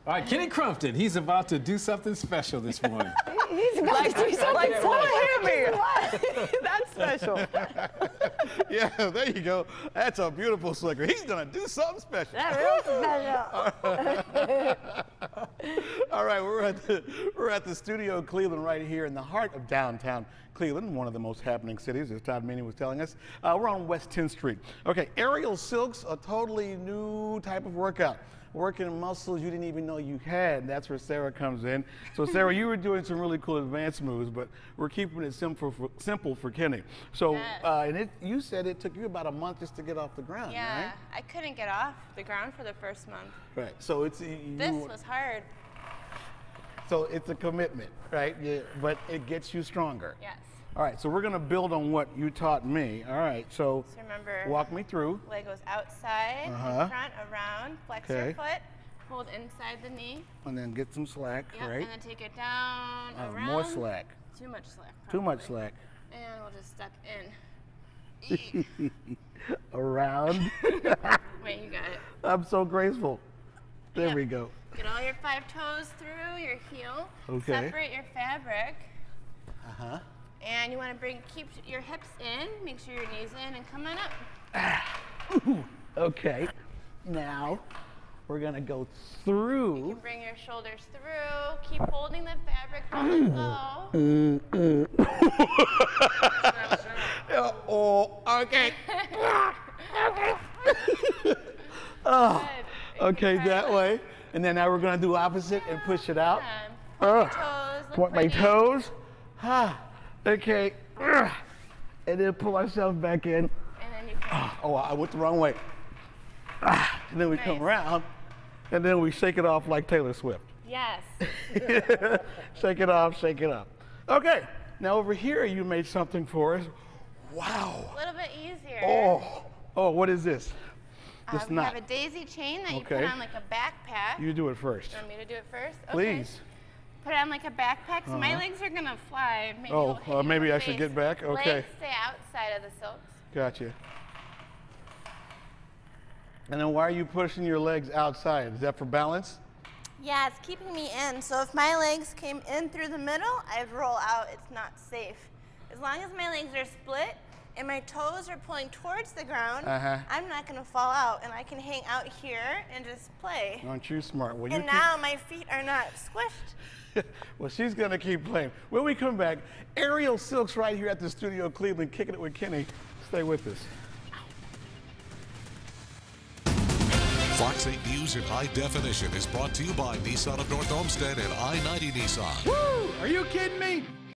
All right, Kenny Crumpton, he's about to do something special this morning. He's about to do something what? That's special. Yeah, there you go. That's a beautiful slicker. He's gonna do something special. That real special. All right, we're at the studio Cleveland right here in the heart of downtown Cleveland, one of the most happening cities, as Todd Meany was telling us. We're on West 10th Street. Okay, aerial silks, a totally new type of workout. Working muscles you didn't even know you had. That's where Sarah comes in. So Sarah, you were doing some really cool advanced moves, but we're keeping it simple for Kenny. So, Yes. you said it took you about a month just to get off the ground, Yeah, right? I couldn't get off the ground for the first month. Right. So it's This was hard. So it's a commitment, right? Yeah, but it gets you stronger. Yes. All right. So we're gonna build on what you taught me. All right. So So remember, walk me through. leg goes outside, in front, around, flex your Okay. foot, hold inside the knee. And then get some slack, Yep, right? and then take it down, around. More slack. Too much slack. Too much probably. slack. And we'll just step in. Around. Wait, you got it. I'm so graceful. There Yep. we go. Get all your 5 toes through your heel. Okay. Separate your fabric. Uh-huh. And you want to keep your hips in, make sure your knees in, and come on up. Okay. Now we're gonna go You through. can bring your shoulders through. Keep holding the fabric. Don't let go. Oh, okay. Good. Okay, that way. And then now we're gonna do opposite and push it out. Point your toes. Look Point my pretty. toes. Okay. And then pull ourselves back in. And then you can. Oh, I went the wrong way. And then we come Nice. around, and then we shake it off like Taylor Swift. Yes. Shake it off, shake it up. Okay, now over here you made something for us. Wow. A little bit easier. Oh, what is this? This We knot. have a daisy chain that you Okay. put on like a backpack. You do it first. You want me to do it first? Okay. Please. Put it on like a backpack. So my legs are gonna fly. Maybe Oh, it'll hit you in maybe the I should face. get back? Okay. Legs stay outside of the silks. Gotcha. And then why are you pushing your legs outside? Is that for balance? Yeah, it's keeping me in. So if my legs came in through the middle, I'd roll out. It's not safe. As long as my legs are split and my toes are pulling towards the ground, I'm not gonna fall out, and I can hang out here and just play. Aren't you smart? Well, And now my feet are not squished. well, she's gonna keep playing. When we come back, Aerial Silks right here at the studio Cleveland, kicking it with Kenny. Stay with us. Fox 8 News in high definition is brought to you by Nissan of North Olmsted and I-90 Nissan. Woo! Are you kidding me?